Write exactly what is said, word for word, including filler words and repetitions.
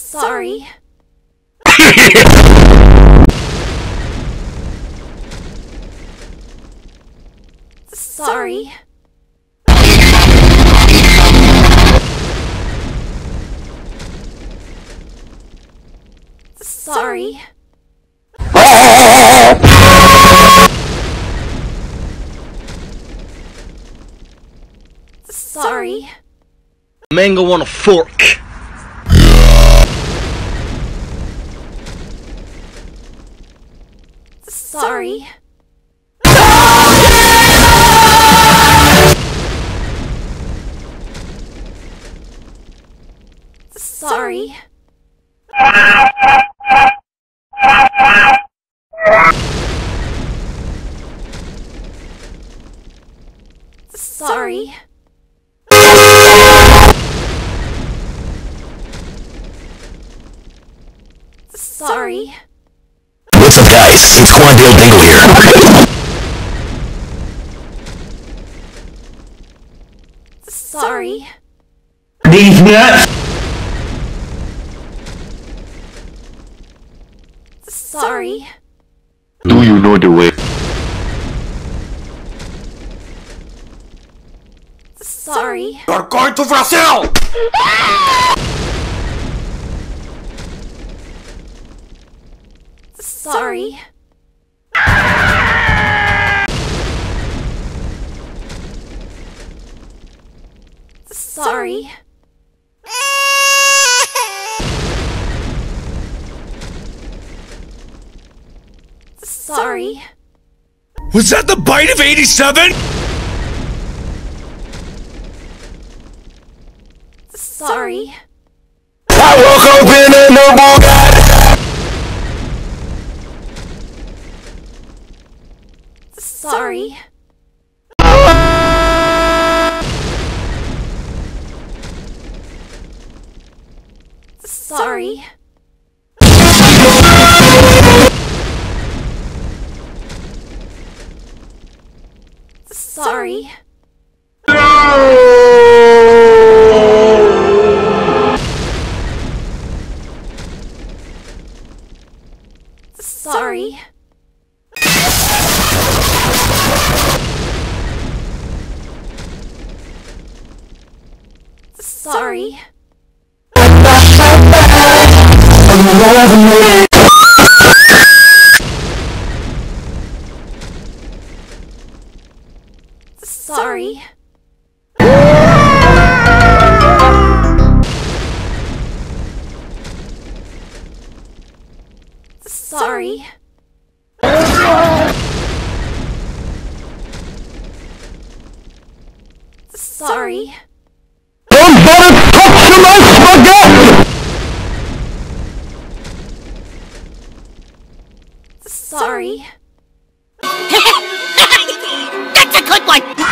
Sorry. Sorry. Sorry. Sorry. Mango on a fork. Sorry. Sorry. Sorry. Sorry. What's up, guys? It's Quandale Dingle here. Sorry. These nuts. Sorry. Do you know the way? Sorry. You're going to Brazil! Sorry. Sorry. Sorry. Was that the bite of eighty-seven? Sorry. I woke up in a new Bugatti. Sorry. Sorry. Sorry. Sorry. Sorry. Sorry. Sorry. Sorry. Don't bother touching my spaghetti! Sorry. That's a good one!